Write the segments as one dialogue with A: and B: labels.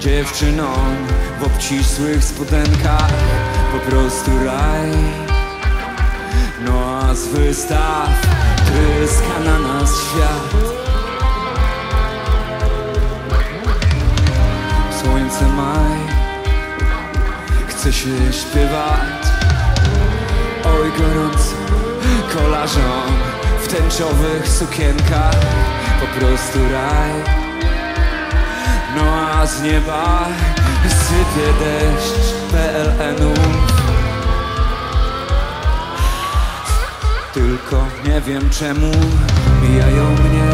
A: dziewczynom w obcisłych spodenkach, po prostu raj. No a z wystaw tryska na nas świat. Słońce maj, chce się śpiewać. Oj gorąco kolarzom w tęczowych sukienkach, po prostu raj. No a z nieba sypie deszcz PLN-ów. Tylko nie wiem czemu mijają mnie,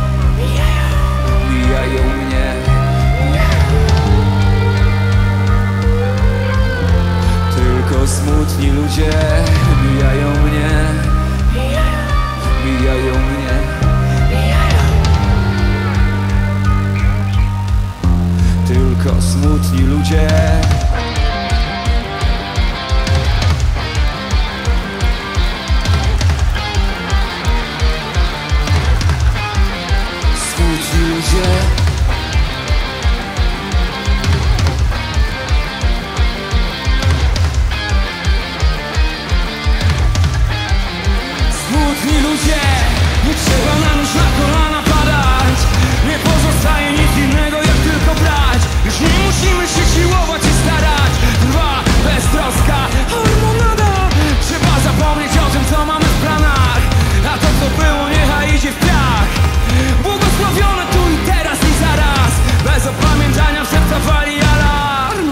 A: mijają mnie. Tylko smutni ludzie mijają mnie, mijają mnie. Tylko smutni ludzie. Smutni ludzie. Smutni ludzie. Nie trzeba na nóż na kolana padać. Nie pozostaje nic innego jak tylko brać. Już nie musimy się siłować i starać. Trwa beztroska hormonada. Trzeba zapomnieć o tym, co mamy w planach. A to, co było, niechaj idzie w piach. Błogosławione tu i teraz i zaraz. Bez opamiętania w serca wali alarm.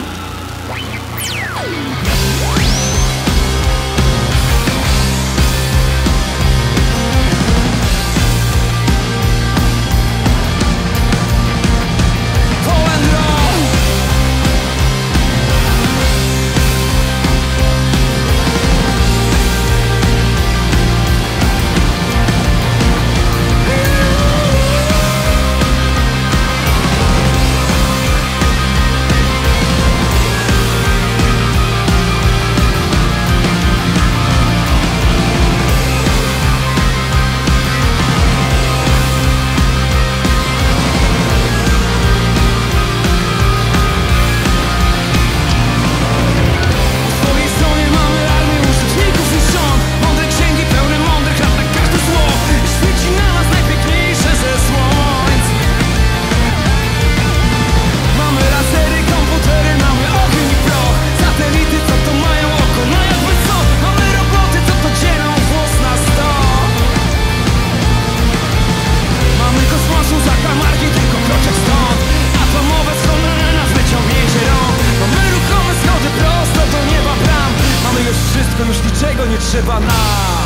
A: Już niczego nie trzeba nam.